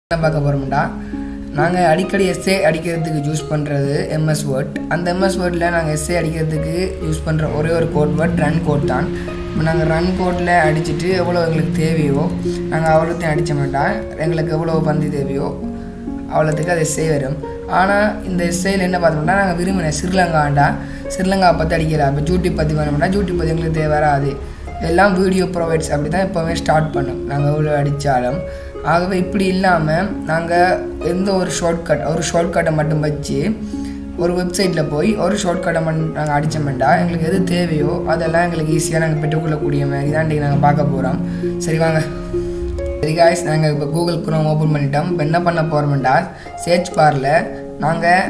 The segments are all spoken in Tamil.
பார்க்க போகிறோம்டா நாங்கள் அடிக்கடி எஸ்ஏ அடிக்கிறதுக்கு யூஸ் பண்ணுறது எம்எஸ் வேர்ட். அந்த எம்எஸ் வேர்டில் நாங்கள் எஸ்ஏ அடிக்கிறதுக்கு யூஸ் பண்ணுற ஒரே ஒரு கோட் வேர்ட் ரன் கோட் தான். இப்போ நாங்கள் ரன் கோட்டில் அடிச்சுட்டு எவ்வளோ எங்களுக்கு தேவையோ நாங்கள் அவ்வளோத்தையும் அடித்த மாட்டோம். எங்களுக்கு எவ்வளோ பந்தி தேவையோ அவ்வளோத்துக்கு அது எஸ்ஏ வரும். ஆனால் இந்த எஸ்ஏயில் என்ன பார்த்தோம்னா நாங்கள் விரும்பினேன் ஸ்ரீலங்கா பற்றி அடிக்கலாம். இப்போ யூடியூப் பற்றி வேணும்னா யூடியூப் பற்றி எங்களுக்கு தேவை வராது. எல்லாம் வீடியோ ப்ரொவைட்ஸ் அப்படி தான் எப்போவுமே ஸ்டார்ட் பண்ணோம் நாங்கள் எவ்வளோ அடித்தாலும். ஆகவே இப்படி இல்லாமல் நாங்கள் எந்த ஒரு ஷார்ட்கட்டை மட்டும் வச்சு ஒரு வெப்சைட்டில் போய் ஒரு ஷார்ட்கட்டை மட்டும் நாங்கள் அடித்தோம்னா எங்களுக்கு எது தேவையோ அதெல்லாம் எங்களுக்கு ஈஸியாக நாங்கள் பெற்றுக்கொள்ளக்கூடிய மாதிரி தான் இன்றைக்கி நாங்கள் பார்க்க போகிறோம். சரி வாங்க. சரி காய்ஸ், நாங்கள் இப்போ கூகுள் குரோம் ஓப்பன் பண்ணிட்டோம். இப்போ என்ன பண்ண போகிறோம்டா சர்ச் பாரில் நாங்கள்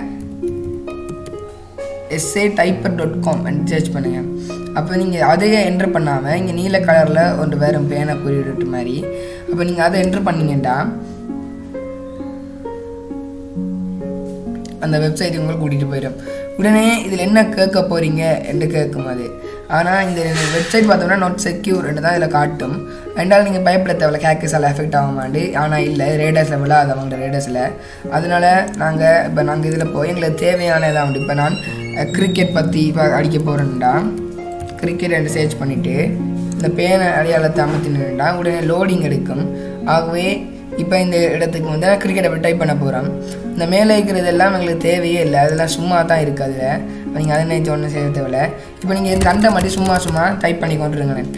essaytyper.com சர்ச் பண்ணுங்கள். அப்போ நீங்கள் அதையே என்ட்ரு பண்ணாமல் இங்கே நீல கலரில் ஒன்று வேறு பேனை குறியிட்டு மாதிரி அப்போ நீங்கள் அதை என்ட்ரு பண்ணிங்கண்டா அந்த வெப்சைட் உங்களுக்கு கூட்டிகிட்டு போயிடும். உடனே இதில் என்ன கேட்க போகிறீங்க என்று கேட்கும் அது. ஆனால் இந்த வெப்சைட் பார்த்தோம்னா நாட் செக்யூர் என்று தான் இதில் காட்டும். ரெண்டாவது நீங்கள் பயப்பட தேவையில்ல ஹேக்கர்ஸால் எஃபெக்ட் ஆக மாட்டேன். ஆனால் இல்லை ரேடர்ஸில் விழாது அவங்களோட ரேடர்ஸில். அதனால் நாங்கள் இதில் போய் எங்களுக்கு தேவையானதான். இப்போ நான் கிரிக்கெட் பற்றி இப்போ அடிக்க போகிறேன்டா கிரிக்கெட் என்று சர்ச் பண்ணிவிட்டு இந்த பேனை அடையாளத்தை அமர்த்தினா உடனே லோடிங் எடுக்கும். ஆகவே இப்போ இந்த இடத்துக்கு வந்து கிரிக்கெட்டை போய் டைப் பண்ண போகிறோம். இந்த மேலே இருக்கிறது எல்லாம் எங்களுக்கு தேவையே இல்லை, அதெல்லாம் சும்மா தான் இருக்குது. அதில் இப்போ நீங்கள் அதை நினைச்ச ஒன்றும் செய்ய தேவையில்லை. இப்போ நீங்கள் இந்த கண்டை மட்டும் சும்மா டைப் பண்ணி கொண்டுருங்களேன்.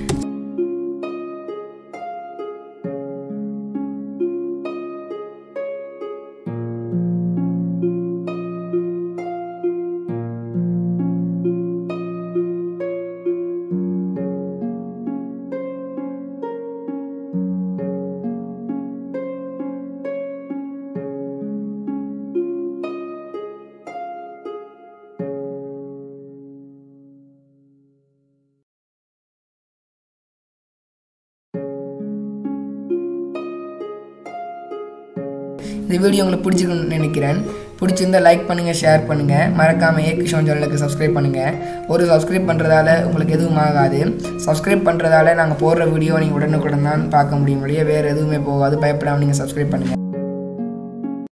இந்த வீடியோ உங்களுக்கு பிடிச்சிருக்குன்னு நினைக்கிறேன். பிடிச்சிருந்தால் லைக் பண்ணுங்கள், ஷேர் பண்ணுங்கள். மறக்காமல் ஏகிஷோன் சேனலுக்கு சப்ஸ்கிரைப் பண்ணுங்கள். ஒரு சப்ஸ்கிரைப் பண்ணுறதால உங்களுக்கு எதுவும் ஆகாது. சப்ஸ்கிரைப் பண்ணுறதால நாங்கள் போடுற வீடியோ நீங்கள் உடனுக்குடன் தான் பார்க்க முடியும். வேறு எதுவுமே போகாது. பயப்படாமல் நீங்கள் சப்ஸ்கிரைப் பண்ணுங்கள்.